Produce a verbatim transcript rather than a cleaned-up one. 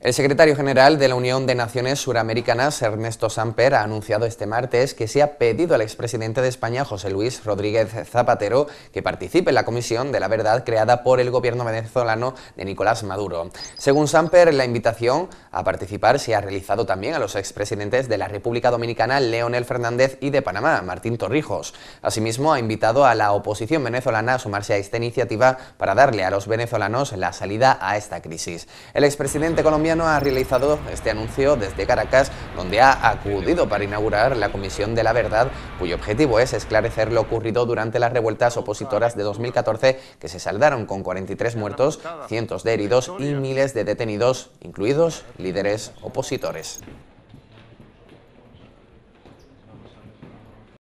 El secretario general de la Unión de Naciones Suramericanas, Ernesto Samper, ha anunciado este martes que se ha pedido al expresidente de España, José Luis Rodríguez Zapatero, que participe en la Comisión de la Verdad creada por el gobierno venezolano de Nicolás Maduro. Según Samper, la invitación a participar se ha realizado también a los expresidentes de la República Dominicana, Leonel Fernández, y de Panamá, Martín Torrijos. Asimismo, ha invitado a la oposición venezolana a sumarse a esta iniciativa para darle a los venezolanos la salida a esta crisis. El expresidente colombiano ha realizado este anuncio desde Caracas, donde ha acudido para inaugurar la Comisión de la Verdad, cuyo objetivo es esclarecer lo ocurrido durante las revueltas opositoras de dos mil catorce, que se saldaron con cuarenta y tres muertos, cientos de heridos y miles de detenidos, incluidos líderes opositores.